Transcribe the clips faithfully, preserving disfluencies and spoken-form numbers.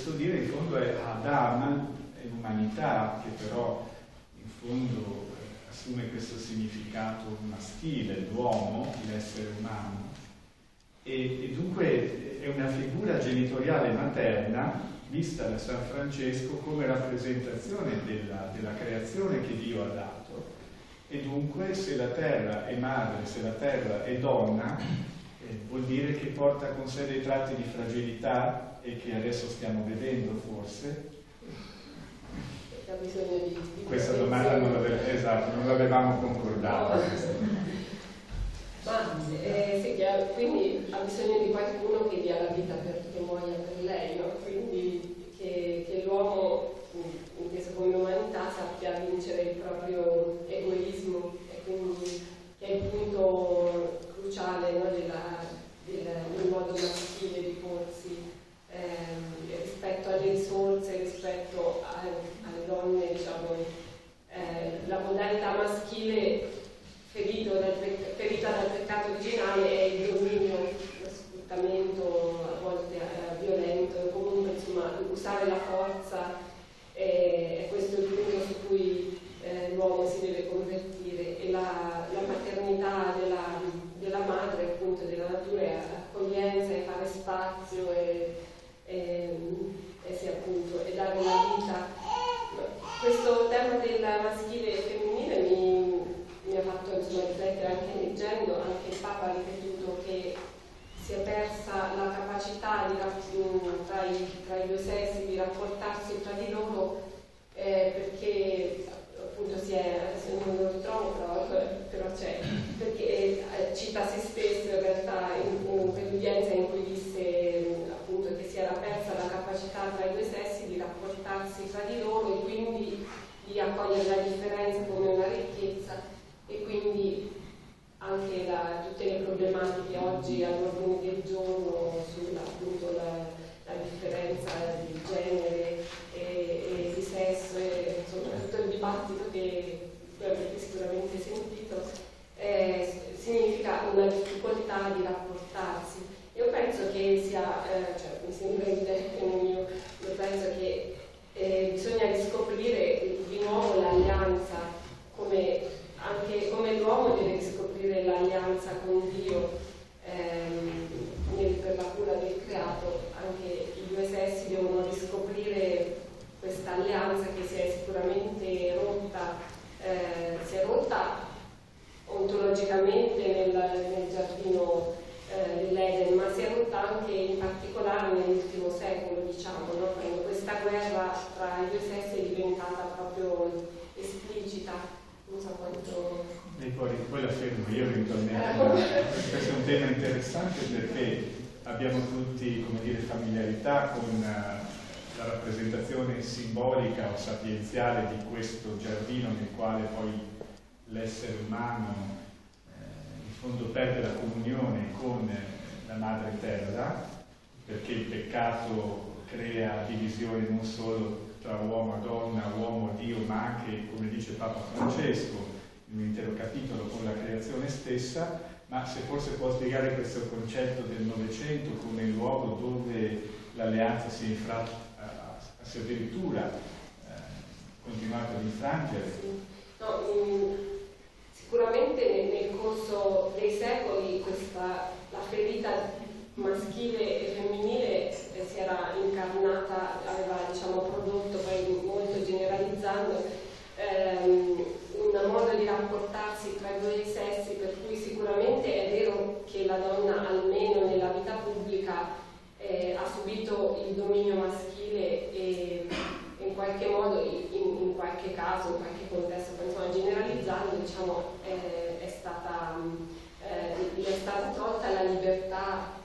questo dire in fondo è Adam, è l'umanità, che però in fondo eh, assume questo significato maschile, l'uomo, l'essere umano, e, e dunque è una figura genitoriale materna vista da San Francesco come rappresentazione della, della creazione che Dio ha dato, e dunque se la terra è madre, se la terra è donna, eh, vuol dire che porta con sé dei tratti di fragilità, e che adesso stiamo vedendo forse. Di, di Questa domanda non l'avevamo, esatto, non l'avevamo concordata. Ma eh, sì, chiaro, quindi ha bisogno di qualcuno che dia la vita per, che muoia per lei, no? Quindi che, che l'uomo, inteso come umanità, sappia vincere il proprio egoismo, e quindi che è il punto cruciale, no, della, del, del modo maschile di porsi eh, rispetto alle risorse, rispetto a, alle donne, diciamo, eh, la modalità maschile ferito dal, ferita dal peccato originale è il dominio, lo sfruttamento a volte eh, violento, comunque insomma usare la forza, eh, è questo il punto su cui eh, l'uomo si deve convertire, e la, la maternità della, della madre, appunto della natura, è accoglienza, è fare spazio, e, e, e sì, appunto, e dare la vita. Questo tema del maschile e femminile mi mi ha fatto insomma riflettere anche leggendo. Anche il Papa ha ripetuto che si è persa la capacità di, tra, i, tra i due sessi di rapportarsi tra di loro, eh, perché appunto si è, adesso non lo ritrovo però, però c'è, perché eh, cita se stesso in realtà in, in, per l'udienza in cui disse appunto che si era persa la capacità tra i due sessi di rapportarsi tra di loro, e quindi di accogliere la differenza come una ricchezza. E quindi anche la, tutte le problematiche oggi all'ordine del giorno sulla appunto la, la differenza di genere e, e di sesso, e insomma tutto il dibattito che avete sicuramente sentito, eh, significa una difficoltà di rapportarsi. Io penso che sia, eh, cioè mi sembra evidente, io, io penso che eh, bisogna riscoprire di nuovo l'alleanza, come anche come l'uomo deve riscoprire l'alleanza con Dio ehm, nel, per la cura del creato, anche i due sessi devono riscoprire questa alleanza che si è sicuramente rotta, eh, si è rotta ontologicamente nel, nel giardino eh, dell'Eden, ma si è rotta anche in particolare nell'ultimo secolo, diciamo, no? Quando questa guerra tra i due sessi è diventata proprio esplicita. Non so quanto... E poi, poi la fermo io eventualmente. Questo è un tema interessante perché abbiamo tutti, come dire, familiarità con uh, la rappresentazione simbolica o sapienziale di questo giardino nel quale poi l'essere umano eh, in fondo perde la comunione con la madre terra, perché il peccato crea divisione non solo tra uomo e donna, uomo e Dio, ma anche, come dice Papa Francesco, in un intero capitolo, con la creazione stessa. Ma se forse può spiegare questo concetto del Novecento come il luogo dove l'alleanza si è infratta, a, a addirittura eh, continuato ad infrangere. No, mh, sicuramente nel, nel corso dei secoli questa, la ferita maschile e femminile eh, si era incarnata, aveva diciamo prodotto, poi molto generalizzando, ehm, un modo di rapportarsi tra i due sessi, per cui sicuramente è vero che la donna, almeno nella vita pubblica, eh, ha subito il dominio maschile, e in qualche modo, in, in qualche caso, in qualche contesto, insomma, generalizzando, diciamo, eh, è stata, eh, è stata tolta la libertà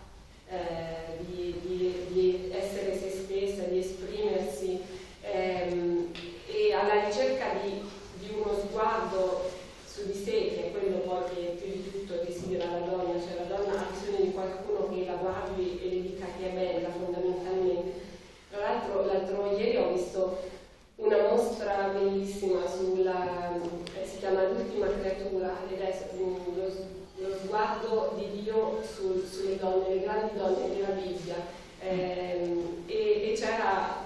Eh, di, di, di essere se stessa, di esprimersi, ehm, e alla ricerca di, di uno sguardo su di sé, che è quello poi che più di tutto desidera la donna, cioè la donna ha bisogno di qualcuno che la guardi e le dica che è bella, fondamentalmente. Tra l'altro l'altro ieri ho visto una mostra bellissima sulla, eh, si chiama L'ultima creatura, ed è lo lo sguardo di Dio su, sulle donne, le grandi donne della Bibbia, ehm, e, e c'era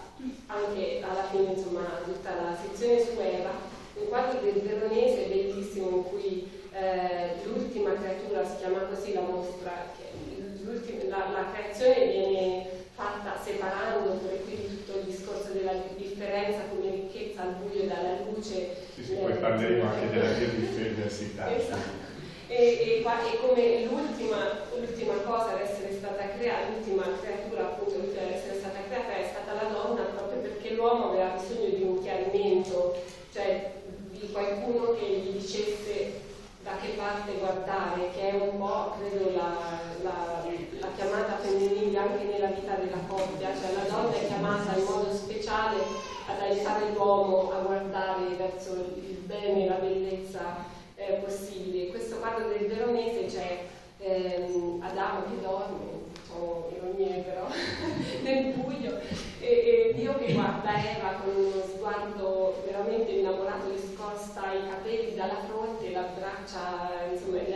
la, la creazione viene fatta separando pure qui tutto il discorso della differenza come ricchezza al buio dalla luce. Sì, sì, poi parleremo anche della biodiversità. Esatto. E, e, e come l'ultima cosa ad essere stata creata, l'ultima creatura appunto l'ultima ad essere stata creata è stata la donna, proprio perché l'uomo aveva bisogno di un chiarimento, cioè di qualcuno che gli dicesse da che parte guardare, che è un po', credo, la, la, la chiamata femminile anche nella vita della coppia, cioè la donna è chiamata in modo speciale ad aiutare l'uomo a guardare verso il bene e la bellezza eh, possibili. Questo quadro del Veronese c'è ehm, Adamo che dorme, sono ironie però, nel buio, e, e Dio che guarda Eva con uno sguardo veramente innamorato, le scosta i capelli dalla fronte, la braccia, insomma, gli